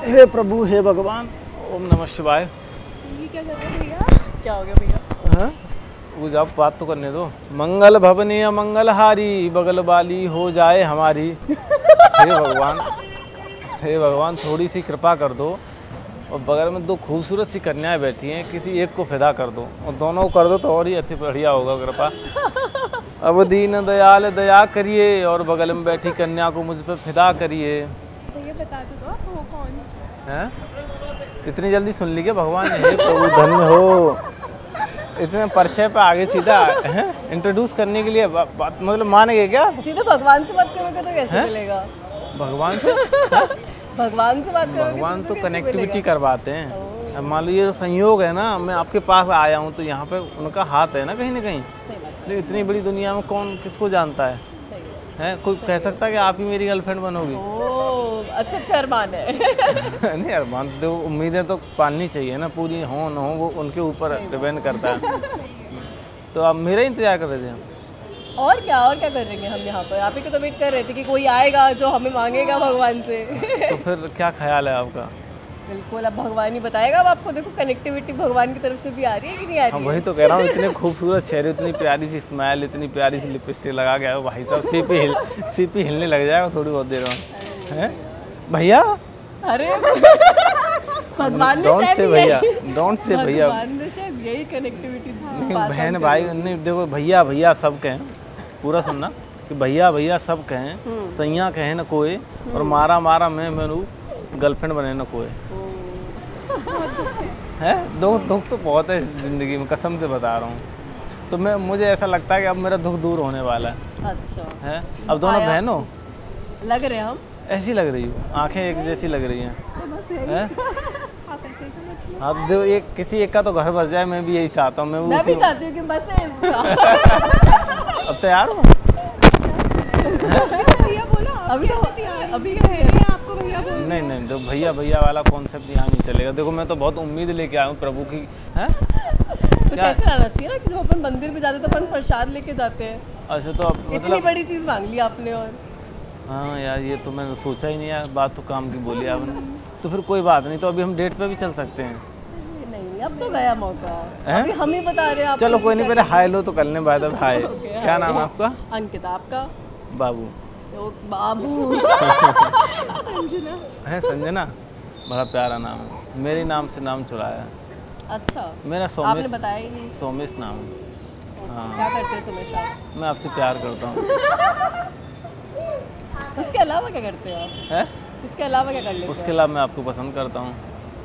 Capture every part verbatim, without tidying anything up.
हे प्रभु हे भगवान, ओम नमः शिवाय। ये क्या कर रहे हैं भैया? क्या हो गया भैया? हाँ, वो आप बात तो करने दो। मंगल भवनीय मंगलहारी, बगल वाली हो जाए हमारी। हे भगवान, हे भगवान, थोड़ी सी कृपा कर दो। और बगल में दो खूबसूरत सी कन्याएं बैठी हैं, किसी एक को फिदा कर दो, और दोनों को कर दो तो और ही अति बढ़िया होगा। कृपा अब दीन दयाल दया करिए, और बगल में बैठी कन्या को मुझ पर फिदा करिए। भैया बता दो आप वो कौन हैं? इतनी जल्दी सुन ली क्या भगवान? हे प्रभु धन्य हो। इतने परिचय पे आगे सीधा इंट्रोड्यूस करने के लिए बा, बात मतलब मानेंगे क्या? सीधे भगवान से बात करोगे तो कैसे चलेगा? भगवान से भगवान से बात करोगे भगवान तो कनेक्टिविटी करवाते हैं। अब मान लो ये संयोग है ना, मैं आपके पास आया हूँ तो यहाँ पे उनका हाथ है ना कहीं ना कहीं। तो इतनी बड़ी दुनिया में कौन किसको जानता है? है कोई कह सकता है कि आप ही मेरी गर्लफ्रेंड बनोगी? ओह, अच्छा अच्छा अरमान है। नहीं अरमान तो उम्मीदें तो पालनी चाहिए ना, पूरी हो न हो वो उनके ऊपर डिपेंड करता है। तो आप मेरा इंतजार कर रहे थे? और क्या और क्या कर रहे हैं हम यहाँ पर? आप ही को तो वेट कर रहे थे कि कोई आएगा जो हमें मांगेगा भगवान से। तो फिर क्या ख्याल है आपका? बिल्कुल, अब भगवान ही बताएगा। अब आपको देखो कनेक्टिविटी भगवान की तरफ से भी आ रही है कि नहीं आ रही हाँ, है? वही तो कह रहा हूँ। इतने खूबसूरत चेहरे, इतनी प्यारी सी स्माइल, इतनी प्यारी सी लिपस्टिक लगा के आए हो भाई साहब, सीपी हिल सीपी हिलने लग जाएगा थोड़ी बहुत देर में। हैं भैया? अरे भगवान ने डोंट शायद से भैया, यही- डोंट से भैया। भगवान ने शायद यही कनेक्टिविटी नहीं बहन भाई नहीं, देखो भैया भैया सब कहें, पूरा सुनना कि भैया भैया सब कहें, सैया कहें न कोई, और मारा मारा मैं मेनू गर्लफ्रेंड बने न कोई। है दुख दुख तो बहुत है ज़िंदगी में, कसम से बता रहा हूँ। तो मैं मुझे ऐसा लगता है कि अब मेरा दुख दूर होने वाला है। अच्छा है अब दोनों आया। बहनों लग रहे हैं हम ऐसी लग रही हो, आंखें एक जैसी लग रही हैं। तो बस हैं? आप ऐसे ही समझ लो। अब जो एक किसी एक का तो घर बस जाए, मैं भी यही चाहता हूँ। मैं मैं भी उसी चाहती हूँ कि बस है इसका। अब तैयार हो? भैया बोला अभी तो अभी कैसे आपको भैया बोल नहीं नहीं, तो भैया भैया वाला कॉन्सेप्ट यहाँ नहीं चलेगा। देखो मैं तो बहुत उम्मीद लेके आया हूँ प्रभु की। हैं? कुछ क्या? ऐसा रहना चाहिए ना कि जब अपन मंदिर में जाते हैं तो अपन प्रसाद लेके जाते हैं। अच्छा तो अब इतनी मतलब बड़ी चीज मांग ली आपने। और हाँ यार, ये तो मैंने सोचा ही नहीं यार, बात तो काम की बोली आपने। तो फिर कोई बात नहीं, तो अभी हम डेट पे भी चल सकते हैं। नहीं नहीं, अब तो गया मौका। हैं? अभी हम ही बता रहे हैं आपको। चलो कोई नहीं, पहले हाय लो तो कर लें by the way. Hi, okay, क्या हाय। नाम है आपका? अंकिता। आपका? बाबू। तो बाबू। संजना। है संजना, बड़ा प्यारा नाम है। मेरे नाम से नाम चुराया है। अच्छा, मेरा आपने सोमेश, बताया ही नहीं। सोमेश नाम है। हाँ। क्या करते हैं सुमेश आप? मैं आपसे प्यार करता हूँ। उसके अलावा क्या करते हो आप? है इसके अलावा क्या कर लेते उसके अलावा मैं आपको पसंद करता हूँ।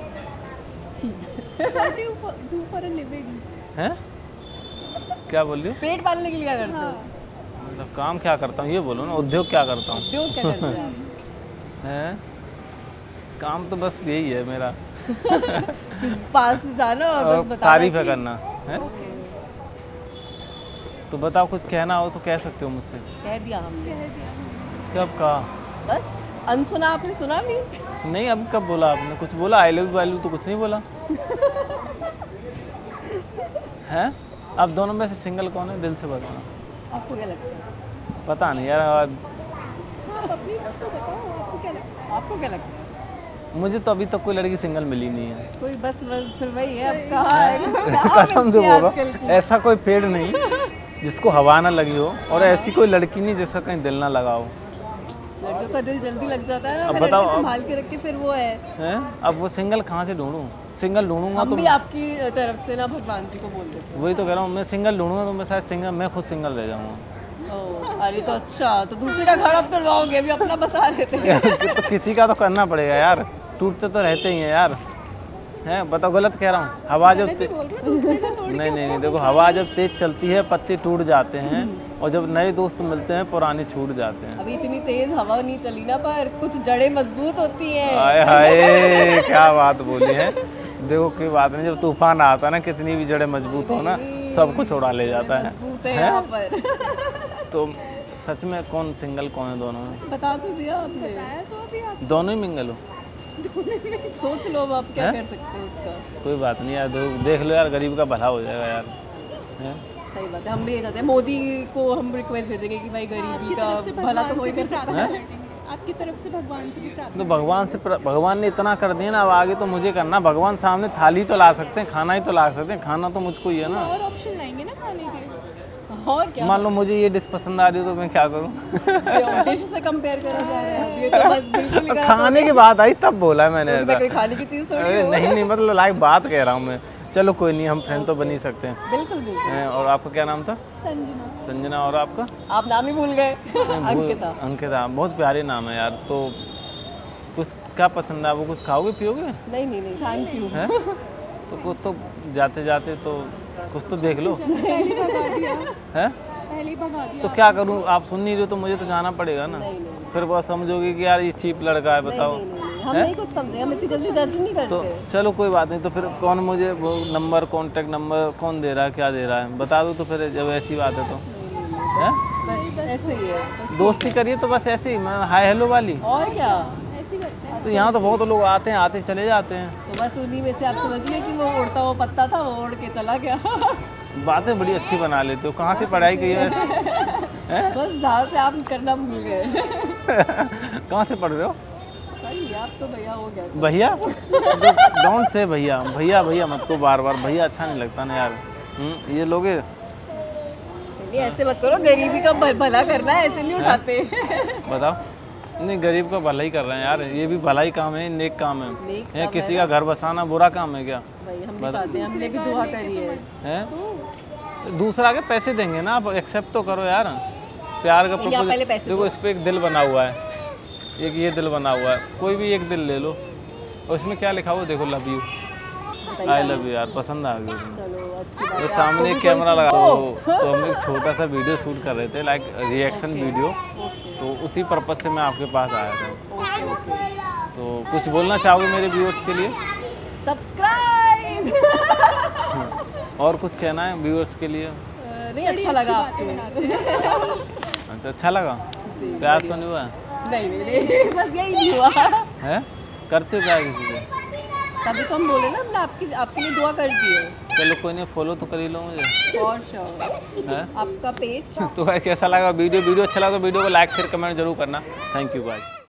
हैं? क्या बोल रही हो? पेट पालने के लिए क्या करते हो? मतलब काम क्या करता हूँ ये बोलो ना, उद्योग क्या करता हूँ? उद्योग क्या करते हैं आप? हैं? काम तो बस यही है मेरा, पास जाना और बस और बताना तारीफ है कि- करना है। ओके, तो बताओ, कुछ कहना हो तो कह सकते हो मुझसे। कह दिया हमने। कब कहा? बस अनसुना आपने सुना नहीं। नहीं, अब कब बोला आपने? कुछ बोला? I love you I love तो कुछ नहीं बोला। हैं? आप दोनों में से सिंगल कौन है? दिल से बताना। आपको क्या लगता है? पता नहीं यार, आज आप अपनी बात तो बताओ, आपको क्या लगता है? आपको क्या लगता है? मुझे तो अभी तक कोई लड़की सिंगल मिली नहीं है। कोई बस बस फिर वही है। अब कहाँ है? कहाँ कसम से मिलती है बोल आजकल रहा की? हूँ, ऐसा कोई पेड़ नहीं जिसको हवा ना लगी हो, और ऐसी कोई लड़की नहीं जिसका कहीं दिल ना लगा हो। लड़कियों का दिल जल्दी लग जाता है ना। अब पहले बताओ, लड़के अब- संभाल के रख के फिर वो है। हैं? अब वो सिंगल कहाँ से ढूंढूं? सिंगल ढूंढूंगा हम तो भी आपकी तरफ से ना भगवान जी को बोल देते वही तो कह रहा हूँ, मैं सिंगल ढूंढूंगा तो मैं शायद सिंगल मैं खुद सिंगल रह जाऊंगा। हैं। ओह, अरे तो अच्छा, तो दूसरे का घर अब तो लगाओगे, अभी अपना बसा लेते हैं। तो किसी का तो करना पड़ेगा यार, टूटते तो रहते ही हैं यार। हैं? बताओ गलत कह रहा हूँ? हवा जब ते... नहीं नहीं नहीं, देखो हवा जब तेज चलती है पत्ते टूट जाते हैं, और जब नए दोस्त मिलते हैं पुराने छूट जाते हैं। अभी इतनी तेज हवा नहीं चली ना, पर कुछ जड़ें मजबूत होती हैं। हाय हाय, क्या बात बोली है। देखो कोई बात नहीं, जब तूफान आता है ना, कितनी भी जड़ें मजबूत हो ना, सब कुछ उड़ा ले जाता है। मजबूत है हैं? यहाँ पर। तो सच में कौन सिंगल कौन है? दोनों में बता तो दिया आपने। बताया तो अभी आप। दोनों ही मिंगल हो? सोच लो अब आप क्या हैं? कर सकते हो उसका। कोई बात नहीं यार, दो- देख लो यार, गरीब का भला हो जाएगा यार। हैं? सही बात है, हम भी ये चाहते हैं। मोदी को हम रिक्वेस्ट भेजेंगे कि भाई गरीबी का भला तो कोई कर सकता है। आपकी तरफ से भगवान से भी प्रार्थना। तो भगवान से प्र- भगवान ने इतना कर दिया ना, अब आगे तो मुझे करना। भगवान सामने थाली तो ला सकते हैं, खाना ही तो ला सकते हैं, खाना तो मुझको ही है ना। और ऑप्शन लाएंगे ना खाने के। और क्या मान लो मुझे ये डिश पसंद आ रही है तो मैं क्या करूँ? डिश से कंपेयर करा जा रहा है, ये तो बस बिल्कुल ही गलत हो खाने की बात आई तब बोला है मैंने गया। मैं ऐसा। कोई खाने की चीज़ थोड़ी अरे हूँ। नहीं नहीं, मतलब लाइक बात कह रहा हूँ मैं। चलो कोई नहीं, हम फ्रेंड तो बन ही सकते हैं। बिल्कुल बिल्कुल। हैं, और आपका क्या नाम था? संजना। संजना। और आपका? आप नाम ही भूल गए। भूल- अंकिता। अंकिता, बहुत प्यारे नाम है यार। तो कुछ क्या पसंद है? वो कुछ खाओगे पियोगे? नहीं नहीं नहीं, थैंक यू। हैं? तो कुछ तो जाते जाते तो कुछ तो देख लो। पहली भगा दिया। है पहली भगा दिया। तो क्या करूँ? आप सुन नहीं रहे हो तो मुझे तो जाना पड़ेगा ना। नहीं नहीं फिर वो समझोगे कि यार ये चीप लड़का है, बताओ। नहीं नहीं नहीं, हम हैं? नहीं कुछ समझे, हम इतनी जल्दी जज नहीं तो करते। चलो कोई बात नहीं। तो फिर कौन मुझे वो नंबर, कांटेक्ट नंबर कौन दे रहा है, क्या दे रहा है बता दो तो फिर, जब ऐसी बात है तो। हैं? बस ऐसे ही है बस। दोस्ती करिए तो बस ऐसे ही, मैं हाय हेलो वाली। और क्या, ऐसे ही करते हैं। तो यहाँ तो बहुत लोग आते हैं, आते चले जाते हैं। तो बस उन्हीं में से आप समझिए कि वो उड़ता हुआ पत्ता था, वो उड़ के चला गया। बातें बड़ी अच्छी बना लेते हो। कहाँ से पढ़ाई की है? हैं? बस जहाँ से आप करना भूल गए। कहाँ से पढ़ रहे हो? सही, आप तो भैया हो गया सब। भैया? डोंट से भैया, भैया भैया मत को बार बार, भैया अच्छा नहीं लगता ना यार। हम्म, ये लोगे? नहीं ऐसे मत करो, गरीबी का भ- भला करना है, ऐसे नहीं उठाते। बताओ। नहीं, गरीब का भला ही कर रहे हैं यार, ये भी भला ही काम है, नेक काम है। नेक है काम किसी है का घर बसाना बुरा काम है क्या? भाई हम भी चाहते हैं, हमने भी दुआ करी है। है दूसरा के पैसे देंगे ना, आप एक्सेप्ट तो करो यार। प्यार का नहीं, आप पहले प्रपोज पैसे देखो, इस पे एक दिल बना हुआ है, एक ये दिल बना हुआ है, कोई भी एक दिल ले लो और इसमें क्या लिखा हुआ देखो, love you, I love you यार, पसंद आ गई मुझे। चलो अच्छी बात तो है। सामने आपको एक भी कैमरा कोई लगा सीख- तो, तो हम एक छोटा सा वीडियो शूट कर रहे थे, लाइक रिएक्शन वीडियो। तो उसी पर्पज से मैं आपके पास आया था। Okay okay. तो कुछ बोलना चाहोगे मेरे व्यूअर्स के लिए? सब्सक्राइब। और कुछ कहना है व्यूअर्स के लिए? नहीं अच्छा लगा आपसे। अच्छा अच्छा लगा? जी, प्यार तो नहीं हुआ? नहीं नहीं नहीं, बस यही नहीं हुआ है? करते हो प्यार किसी से? तभी तो हम बोले ना, हमने आपकी आपके लिए दुआ कर दी है। चलो कोई नहीं, फॉलो तो कर ही लो मुझे। और श्योर। है? आपका पेज तो भाई कैसा लगा वीडियो? वीडियो अच्छा लगा तो वीडियो को लाइक शेयर कमेंट जरूर करना। Thank you bye.